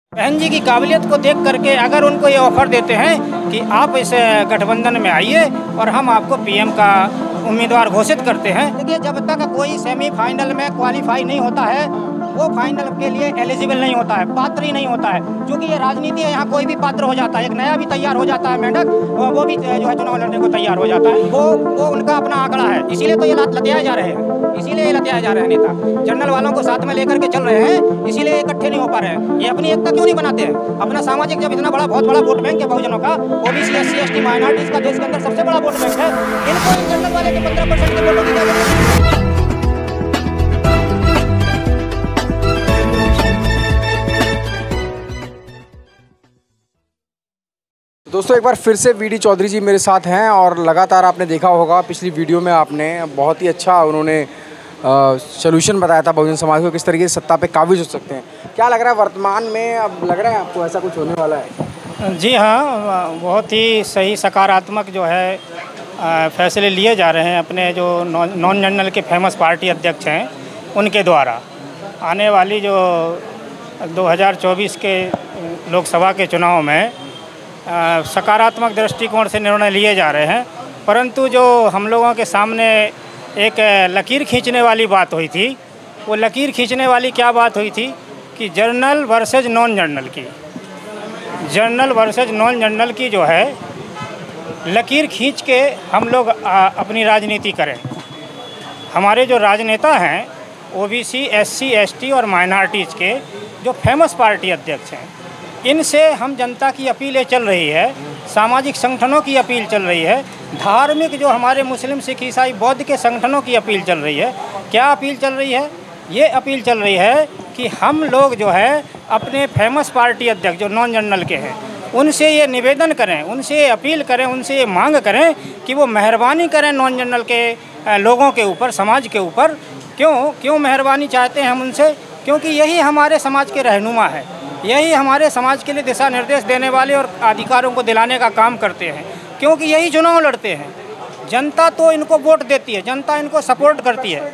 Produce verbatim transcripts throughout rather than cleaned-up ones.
बहन जी की काबिलियत को देख करके अगर उनको ये ऑफर देते हैं कि आप इस गठबंधन में आइए और हम आपको पीएम का उम्मीदवार घोषित करते हैं। देखिए, जब तक कोई सेमीफाइनल में क्वालिफाई नहीं होता है वो फाइनल के लिए एलिजिबल नहीं होता है, पात्र ही नहीं होता है। क्योंकि ये राजनीति है, यहाँ कोई भी पात्र हो जाता है, एक नया भी तैयार हो जाता है मेंढक, वो भी जो है चुनाव लड़ने को तैयार हो जाता है। वो वो उनका अपना आंकड़ा है, इसीलिए तो ये लतियाए जा रहे हैं, इसीलिए ये लतियाए जा रहे हैं नेता। जनरल वालों को साथ में लेकर के चल रहे हैं, इसीलिए इकट्ठे नहीं हो पा रहे हैं। ये अपनी एकता क्यों नहीं बनाते हैं? अपना सामाजिक, जब इतना बड़ा बहुत बड़ा वोट बैंक है बहुजनों का, OBC S C S T minorities का देश के अंदर सबसे बड़ा वोट बैंक है, इनको जनरल वाले के पंद्रह परसेंट के वोटों की क्या जरूरत है? दोस्तों, एक बार फिर से वी डी चौधरी जी मेरे साथ हैं और लगातार आपने देखा होगा पिछली वीडियो में आपने बहुत ही अच्छा उन्होंने सॉल्यूशन बताया था बहुजन समाज को किस तरीके से सत्ता पे काबिज हो सकते हैं। क्या लग रहा है वर्तमान में, अब लग रहा है आपको ऐसा कुछ होने वाला है? जी हाँ, बहुत ही सही सकारात्मक जो है फैसले लिए जा रहे हैं अपने जो नॉन जनरल के फेमस पार्टी अध्यक्ष हैं उनके द्वारा। आने वाली जो दो हज़ार चौबीस के लोकसभा के चुनाव में आ, सकारात्मक दृष्टिकोण से निर्णय लिए जा रहे हैं। परंतु जो हम लोगों के सामने एक लकीर खींचने वाली बात हुई थी, वो लकीर खींचने वाली क्या बात हुई थी कि जर्नल वर्सेज नॉन जर्नल की जर्नल वर्सेज नॉन जर्नल की जो है लकीर खींच के हम लोग आ, अपनी राजनीति करें। हमारे जो राजनेता हैं ओबीसी, एससी, एसटी और माइनॉरिटीज़ के जो फेमस पार्टी अध्यक्ष हैं, इनसे हम जनता की अपीलें चल रही है, सामाजिक संगठनों की अपील चल रही है, धार्मिक जो हमारे मुस्लिम, सिख, ईसाई, बौद्ध के संगठनों की अपील चल रही है। क्या अपील चल रही है? ये अपील चल रही है कि हम लोग जो है अपने फेमस पार्टी अध्यक्ष जो नॉन जनरल के हैं उनसे ये निवेदन करें, उनसे ये अपील करें, उनसे ये मांग करें कि वो मेहरबानी करें नॉन जनरल के लोगों के ऊपर, समाज के ऊपर। क्यों क्यों मेहरबानी चाहते हैं हम उनसे? क्योंकि यही हमारे समाज के रहनुमा है, यही हमारे समाज के लिए दिशा निर्देश देने वाले और अधिकारों को दिलाने का काम करते हैं। क्योंकि यही चुनाव लड़ते हैं, जनता तो इनको वोट देती है, जनता इनको सपोर्ट करती है।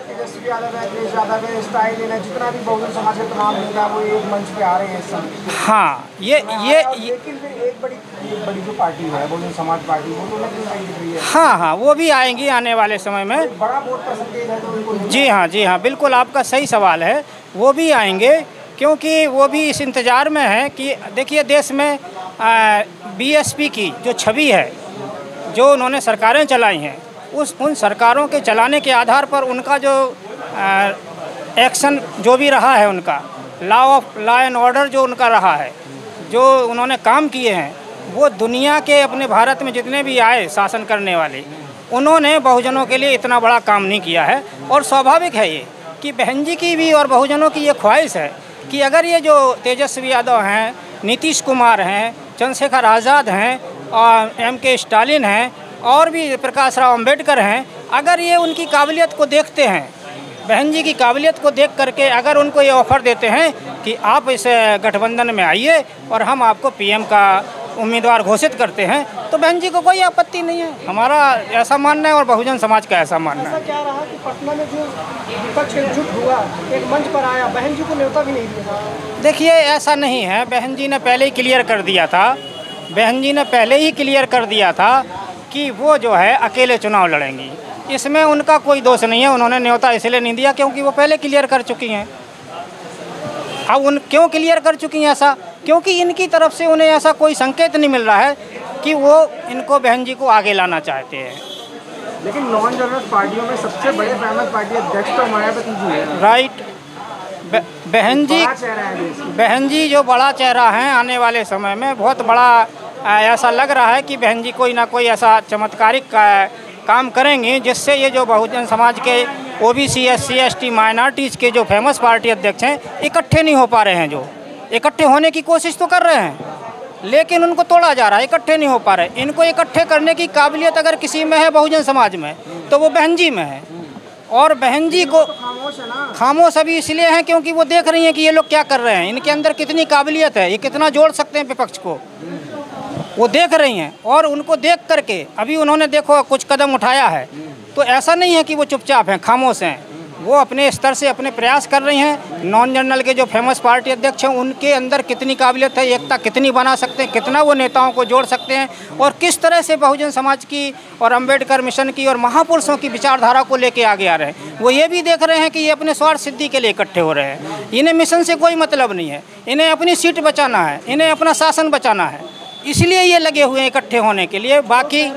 जितना भी बहुजन समाज के तमाम नेता वो एक मंच पे आ रहे हैं इस समय। हाँ, ये ये लेकिन फिर एक बड़ी एक बड़ी जो पार्टी है बहुजन समाज पार्टी, वो तो लग रही है। हाँ हाँ, वो भी आएंगी आने वाले समय में। बड़ा वोट परसेंटेज है तो उनको। जी हाँ जी हाँ, बिल्कुल आपका सही सवाल है, वो भी आएंगे क्योंकि वो भी इस इंतज़ार में है कि देखिए देश में बीएसपी की जो छवि है, जो उन्होंने सरकारें चलाई हैं, उस उन सरकारों के चलाने के आधार पर उनका जो आ, एक्शन जो भी रहा है, उनका law of law and order जो उनका रहा है, जो उन्होंने काम किए हैं, वो दुनिया के अपने भारत में जितने भी आए शासन करने वाले, उन्होंने बहुजनों के लिए इतना बड़ा काम नहीं किया है। और स्वाभाविक है ये कि बहन जी की भी और बहुजनों की ये ख्वाहिश है कि अगर ये जो तेजस्वी यादव हैं, नीतीश कुमार हैं, चंद्रशेखर आज़ाद हैं और एम के स्टालिन हैं और भी प्रकाश राव अम्बेडकर हैं, अगर ये उनकी काबिलियत को देखते हैं, बहन जी की काबिलियत को देख करके अगर उनको ये ऑफ़र देते हैं कि आप इस गठबंधन में आइए और हम आपको पीएम का उम्मीदवार घोषित करते हैं, तो बहन जी को कोई आपत्ति नहीं है। हमारा ऐसा मानना है और बहुजन समाज का ऐसा मानना है। ऐसा क्या रहा कि पटना में जो विपक्ष एकजुट हुआ, एक मंच पर आया, बहन जी को न्योता भी नहीं दिया? देखिए, ऐसा नहीं है, बहन जी ने पहले ही क्लियर कर दिया था बहन जी ने पहले ही क्लियर कर दिया था कि वो जो है अकेले चुनाव लड़ेंगी। इसमें उनका कोई दोष नहीं है, उन्होंने न्योता इसलिए नहीं दिया क्योंकि वो पहले क्लियर कर चुकी हैं। अब उन क्यों क्लियर कर चुकी हैं ऐसा? क्योंकि इनकी तरफ से उन्हें ऐसा कोई संकेत नहीं मिल रहा है कि वो इनको बहन जी को आगे लाना चाहते हैं। लेकिन नॉन जनरल पार्टियों में सबसे बड़े फेमस पार्टी अध्यक्ष तो मायावती जी है। राइट, बहन जी बहन जी जो बड़ा चेहरा है, आने वाले समय में बहुत बड़ा ऐसा लग रहा है कि बहन जी कोई ना कोई ऐसा चमत्कारिक काम करेंगे जिससे ये जो बहुजन समाज के ओबीसी, एससी, एसटी, माइनॉरिटीज़ के जो फेमस पार्टी अध्यक्ष हैं इकट्ठे नहीं हो पा रहे हैं, जो इकट्ठे होने की कोशिश तो कर रहे हैं लेकिन उनको तोड़ा जा रहा है, इकट्ठे नहीं हो पा रहे। इनको इकट्ठे करने की काबिलियत अगर किसी में है बहुजन समाज में तो वो बहन जी में है। और बहन जी को खामोश अभी इसलिए हैं क्योंकि वो देख रही हैं कि ये लोग क्या कर रहे हैं, इनके अंदर कितनी काबिलियत है, ये कितना जोड़ सकते हैं विपक्ष को, वो देख रही हैं। और उनको देख करके अभी उन्होंने देखो कुछ कदम उठाया है, तो ऐसा नहीं है कि वो चुपचाप हैं, खामोश हैं, वो अपने स्तर से अपने प्रयास कर रही हैं। नॉन जनरल के जो फेमस पार्टी अध्यक्ष हैं उनके अंदर कितनी काबिलियत है, एकता कितनी बना सकते हैं, कितना वो नेताओं को जोड़ सकते हैं और किस तरह से बहुजन समाज की और अंबेडकर मिशन की और महापुरुषों की विचारधारा को लेके आगे आ रहे हैं। वो ये भी देख रहे हैं कि ये अपने स्वार्थ सिद्धि के लिए इकट्ठे हो रहे हैं। इन्हें मिशन से कोई मतलब नहीं है, इन्हें अपनी सीट बचाना है, इन्हें अपना शासन बचाना है, इसलिए ये लगे हुए हैं इकट्ठे होने के लिए। बाकी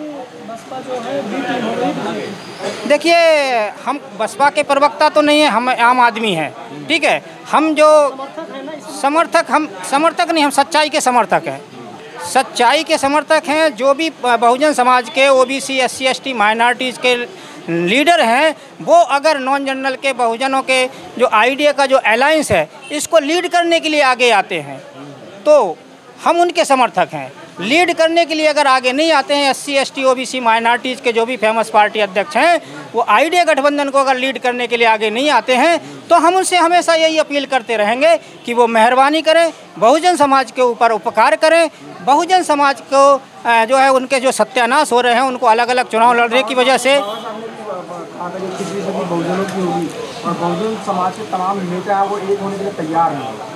देखिए, हम बसपा के प्रवक्ता तो नहीं है, हम आम आदमी हैं, ठीक है। हम जो समर्थक हम समर्थक नहीं, हम सच्चाई के समर्थक हैं, सच्चाई के समर्थक हैं। जो भी बहुजन समाज के ओबीसी, एससी, एसटी, माइनॉरिटीज़ के लीडर हैं, वो अगर नॉन जनरल के बहुजनों के जो आइडिया का जो अलायंस है इसको लीड करने के लिए आगे आते हैं तो हम उनके समर्थक हैं। लीड करने के लिए अगर आगे नहीं आते हैं, S C S T O B C minorities के जो भी फेमस पार्टी अध्यक्ष हैं, वो आइडिया गठबंधन को अगर लीड करने के लिए आगे नहीं आते हैं तो हम उनसे हमेशा यही अपील करते रहेंगे कि वो मेहरबानी करें, बहुजन समाज के ऊपर उपकार करें। बहुजन समाज को जो है उनके जो सत्यानाश हो रहे हैं, उनको अलग अलग चुनाव लड़ने की वजह से बहुजनों की होगी और बहुजन समाज के तमाम नेता वो एक होने के लिए तैयार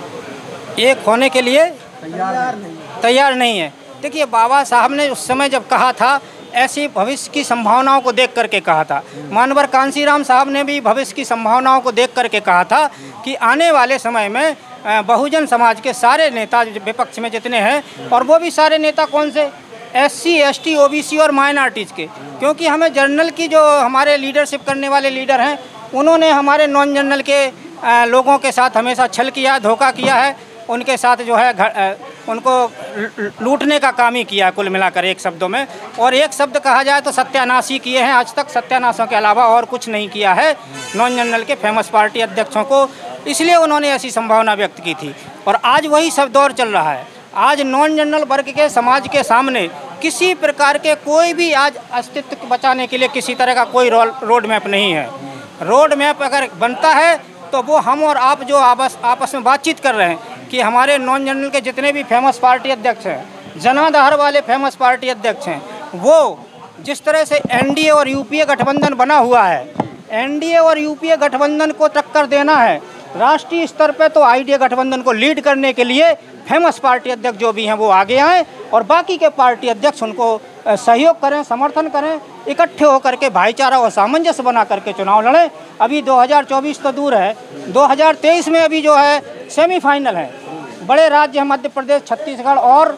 हैं, एक होने के लिए तैयार नहीं तैयार नहीं है। देखिए, बाबा साहब ने उस समय जब कहा था, ऐसी भविष्य की संभावनाओं को देख करके कहा था। मानवर कांसीराम साहब ने भी भविष्य की संभावनाओं को देख करके कहा था कि आने वाले समय में बहुजन समाज के सारे नेता विपक्ष में जितने हैं, और वो भी सारे नेता कौन से, S C, S T, O B C और माइनॉरिटीज़ के, क्योंकि हमें जनरल की जो हमारे लीडरशिप करने वाले लीडर हैं उन्होंने हमारे नॉन जनरल के लोगों के साथ हमेशा छल किया, धोखा किया है, उनके साथ जो है घर, उनको लूटने का काम ही किया कुल मिलाकर एक शब्दों में। और एक शब्द कहा जाए तो सत्यानाश ही किए हैं, आज तक सत्यानाशों के अलावा और कुछ नहीं किया है नॉन जनरल के फेमस पार्टी अध्यक्षों को, इसलिए उन्होंने ऐसी संभावना व्यक्त की थी। और आज वही सब दौर चल रहा है। आज नॉन जनरल वर्ग के समाज के सामने किसी प्रकार के कोई भी आज अस्तित्व बचाने के लिए किसी तरह का कोई रोड मैप नहीं है। रोड मैप अगर बनता है तो वो हम और आप जो आपस आपस में बातचीत कर रहे हैं कि हमारे नॉन जनरल के जितने भी फेमस पार्टी अध्यक्ष हैं, जनाधार वाले फेमस पार्टी अध्यक्ष हैं, वो जिस तरह से एन डी ए और यू पी ए गठबंधन बना हुआ है, एन डी ए और यू पी ए गठबंधन को टक्कर देना है राष्ट्रीय स्तर पे, तो आई डी ए गठबंधन को लीड करने के लिए फेमस पार्टी अध्यक्ष जो भी हैं वो आगे आएँ और बाकी के पार्टी अध्यक्ष उनको सहयोग करें, समर्थन करें, इकट्ठे होकर के भाईचारा और सामंजस्य बना करके चुनाव लड़ें। अभी दो हज़ार चौबीस तो दूर है, दो हज़ार तेईस में अभी जो है सेमीफाइनल है। बड़े राज्य हैं मध्य प्रदेश, छत्तीसगढ़ और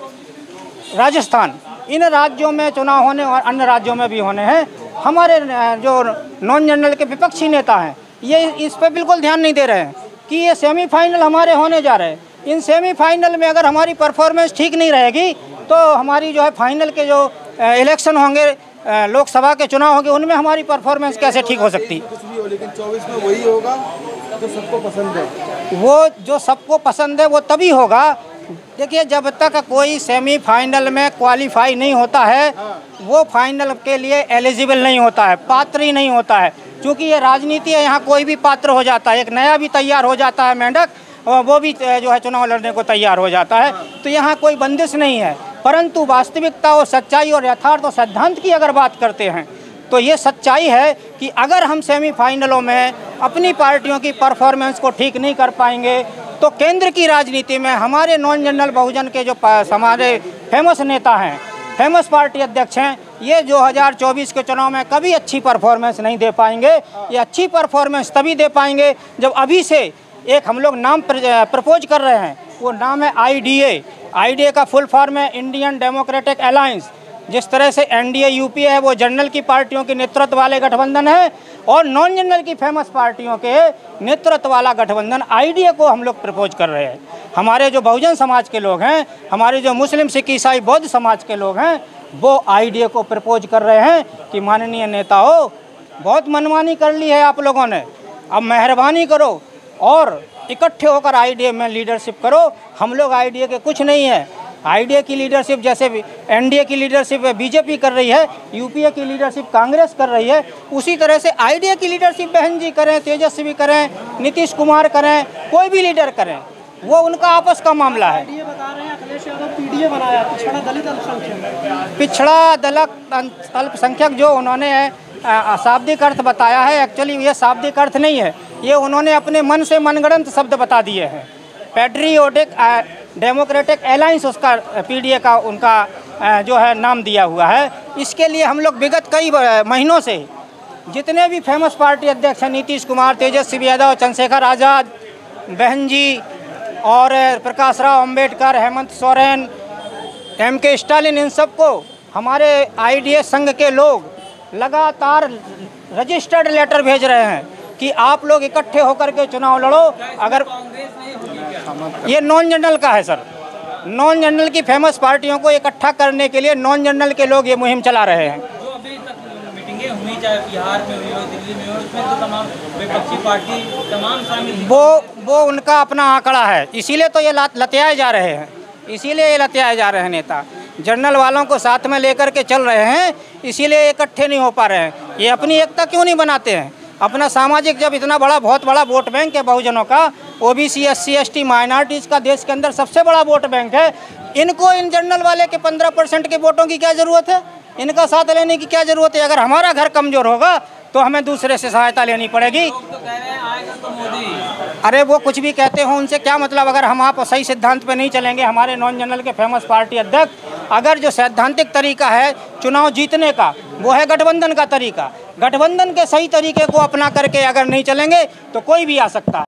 राजस्थान, इन राज्यों में चुनाव होने और अन्य राज्यों में भी होने हैं। हमारे जो नॉन जनरल के विपक्षी नेता हैं ये इस पर बिल्कुल ध्यान नहीं दे रहे हैं कि ये सेमीफाइनल हमारे होने जा रहे हैं। इन सेमीफाइनल में अगर हमारी परफॉर्मेंस ठीक नहीं रहेगी तो हमारी जो है फाइनल के जो इलेक्शन होंगे, लोकसभा के चुनाव होंगे, उनमें हमारी परफॉर्मेंस कैसे ठीक हो सकती। कुछ भी हो, लेकिन चौबीस में वही होगा जो सबको पसंद है। वो जो सबको पसंद है वो तभी होगा। देखिए, जब तक कोई सेमीफाइनल में क्वालिफाई नहीं होता है वो फाइनल के लिए एलिजिबल नहीं होता है, पात्र ही नहीं होता है। क्योंकि ये राजनीति है, यहाँ कोई भी पात्र हो जाता है, एक नया भी तैयार हो जाता है मेंढक, और वो भी जो है चुनाव लड़ने को तैयार हो जाता है। तो यहाँ कोई बंदिश नहीं है। परंतु वास्तविकता और सच्चाई और यथार्थ और सिद्धांत की अगर बात करते हैं तो ये सच्चाई है कि अगर हम सेमीफाइनलों में अपनी पार्टियों की परफॉर्मेंस को ठीक नहीं कर पाएंगे तो केंद्र की राजनीति में हमारे नॉन जनरल बहुजन के जो हमारे फेमस नेता हैं, फेमस पार्टी अध्यक्ष हैं, ये दो हज़ार चौबीस के चुनाव में कभी अच्छी परफॉर्मेंस नहीं दे पाएंगे। ये अच्छी परफॉर्मेंस तभी दे पाएंगे जब अभी से एक हम लोग नाम प्रपोज कर रहे हैं, वो नाम है आई D A. I D A का फुल फॉर्म है इंडियन डेमोक्रेटिक अलायंस। जिस तरह से N D A U P A है वो जनरल की पार्टियों के नेतृत्व वाले गठबंधन है, और नॉन जनरल की फेमस पार्टियों के नेतृत्व वाला गठबंधन आई डी ए को हम लोग प्रपोज कर रहे हैं। हमारे जो बहुजन समाज के लोग हैं, हमारे जो मुस्लिम, सिख, ईसाई, बौद्ध समाज के लोग हैं, वो आई डी ए को प्रपोज कर रहे हैं कि माननीय नेताओं, बहुत मनमानी कर ली है आप लोगों ने, अब मेहरबानी करो और इकट्ठे होकर आई डी ए में लीडरशिप करो। हम लोग आई डी ए के कुछ नहीं है। आई डी ए की लीडरशिप जैसे एन डी ए की लीडरशिप बी जे पी कर रही है, यू पी ए की लीडरशिप कांग्रेस कर रही है, उसी तरह से आई डी ए की लीडरशिप बहन जी करें, तेजस्वी करें, नीतीश कुमार करें, कोई भी लीडर करें, वो उनका आपस का मामला है। ये बता रहे हैं Akhilesh Yadav P D A बनाया, पिछड़ा दलित अल्पसंख्यक पिछड़ा दलित अल्पसंख्यक जो उन्होंने शाब्दिक अर्थ बताया है, एक्चुअली ये शाब्दिक अर्थ नहीं है, ये उन्होंने अपने मन से मनगढ़ंत शब्द बता दिए हैं। पैट्रियोटिक डेमोक्रेटिक अलायंस उसका पीडीए का उनका जो है नाम दिया हुआ है। इसके लिए हम लोग विगत कई महीनों से जितने भी फेमस पार्टी अध्यक्ष हैं, नीतीश कुमार, तेजस्वी यादव, चंद्रशेखर आज़ाद, बहन जी और प्रकाश राव अम्बेडकर, हेमंत सोरेन, एम के स्टालिन, इन सबको हमारे आईडीएस संघ के लोग लगातार रजिस्टर्ड लेटर भेज रहे हैं कि आप लोग इकट्ठे होकर के चुनाव लड़ो। अगर ये नॉन जनरल का है सर, नॉन जनरल की फेमस पार्टियों को इकट्ठा करने के लिए नॉन जनरल के लोग ये मुहिम चला रहे हैं। जो अभी तक मीटिंगें हुई, चाहे बिहार में हुई हो, दिल्ली में हो, उसमें तो तमाम विपक्षी पार्टी तमाम शामिल, वो वो उनका अपना आंकड़ा है, इसीलिए तो ये लतियाए जा रहे हैं, इसीलिए ये लतियाए जा रहे हैं। नेता जनरल वालों को साथ में लेकर के चल रहे हैं, इसीलिए इकट्ठे नहीं हो पा रहे हैं। ये अपनी एकता क्यों नहीं बनाते हैं? अपना सामाजिक, जब इतना बड़ा बहुत बड़ा वोट बैंक है बहुजनों का, ओबीसी, एससी, एसटी, माइनॉरिटीज़ का देश के अंदर सबसे बड़ा वोट बैंक है, इनको इन जनरल वाले के पंद्रह परसेंट के वोटों की क्या ज़रूरत है? इनका साथ लेने की क्या ज़रूरत है? अगर हमारा घर कमज़ोर होगा तो हमें दूसरे से सहायता लेनी पड़ेगी। तो कह रहे हैं आएगा तो मोदी। अरे वो कुछ भी कहते हो, उनसे क्या मतलब? अगर हम आप सही सिद्धांत पे नहीं चलेंगे, हमारे नॉन जनरल के फेमस पार्टी अध्यक्ष, अगर जो सैद्धांतिक तरीका है चुनाव जीतने का, वो है गठबंधन का तरीका। गठबंधन के सही तरीके को अपना करके अगर नहीं चलेंगे तो कोई भी आ सकता है।